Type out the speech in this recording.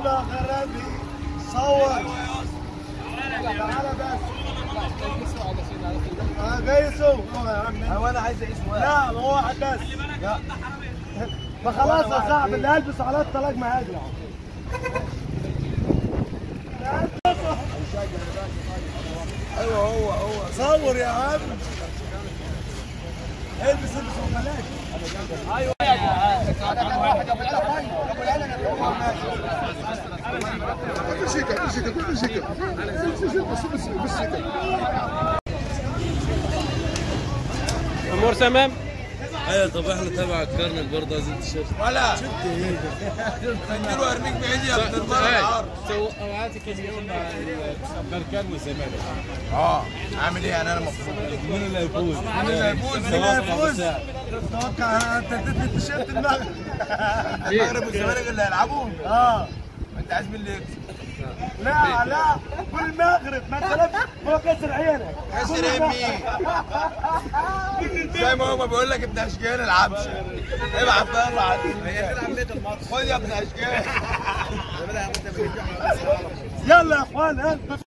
يلا غربي صور. تعالى بس. جاي يسوق يا عم. هو انا عايز اعيش واحد. لا هو واحد بس. لا ما خلاص يا صاحبي اللي هلبس على الطلاق ما هاجي. ايوه هو صور يا عم. البس وبلاش. ايوه امور تمام. ايوه طب احنا تبع الكرنك برضه عايزين تيشيرت ولا شفت ايه اديله ارميك بعيد يا ابن العار. اوقاتك اليوم مع البركان والزمالك. عامل ايه انا مبسوط. مين اللي هيفوز؟ مين اللي هيفوز؟ اتوقع انت اديتني التيشيرت المغرب. المغرب والزمالك اللي هيلعبوا؟ انت عايز مين اللي يكسب؟ لا والمغرب ما انت لابس هو كسر عينك. كسر عين مين؟ زي ما هو بيقول لك ابن اشجان العبش. ابعت يلا على هي تلعب ليه الماتش؟ خد يا ابن اشجان. يلا يا اخوان